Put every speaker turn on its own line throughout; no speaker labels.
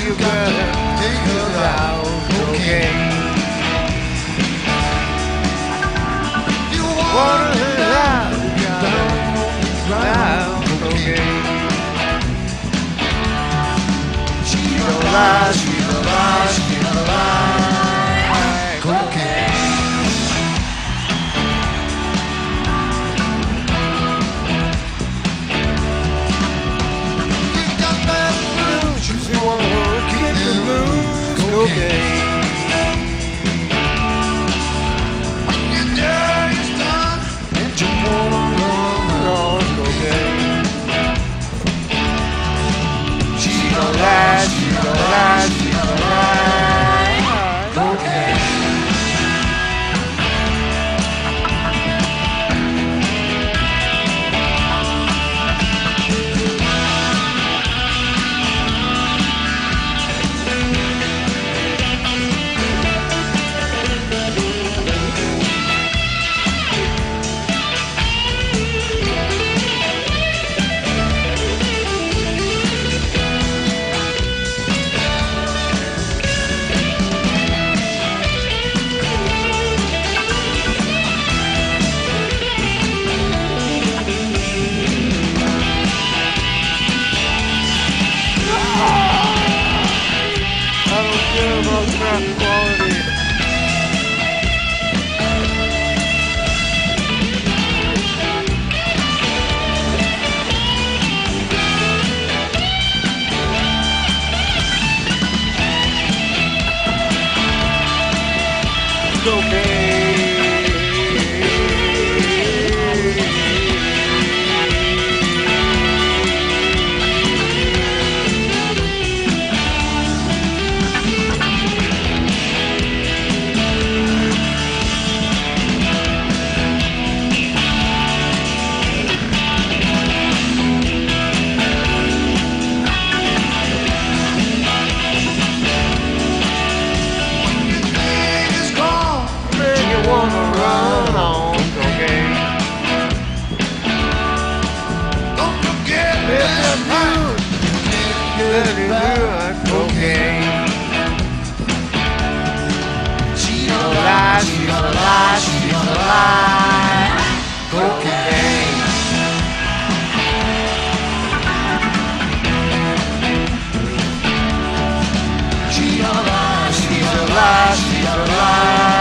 you better think about cocaine. You wanna live out cocaine. She's alive, she's alive, she's alive. Cocaine. You got bad blues, you wanna kick the blues. Cocaine. When your day is done and you wanna run on cocaine. She's alive, she's alive, she's alive. Cocaine. Quality. Cocaine. Wanna run on cocaine. Don't forget that blues. Get it good, cocaine. She's alive, she's alive, she's alive. Cocaine. She's alive, she's alive, she's alive.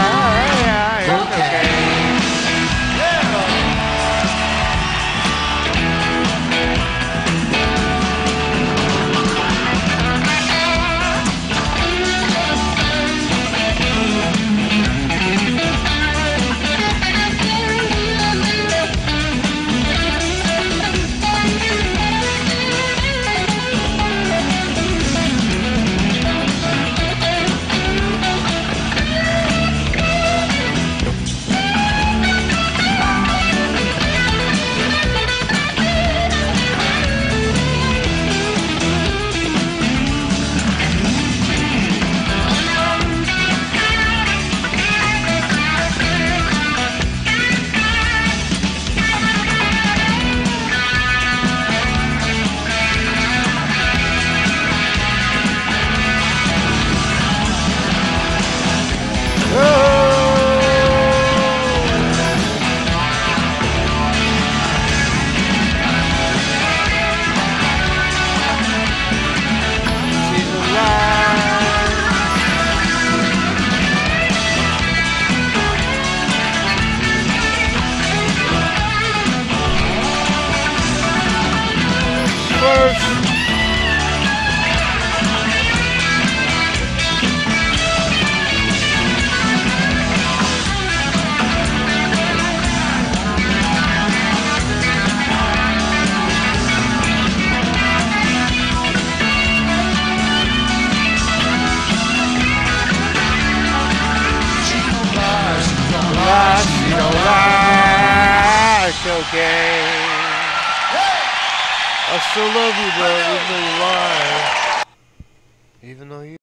Cocaine. I still love you, bro, even though you lie. Even though you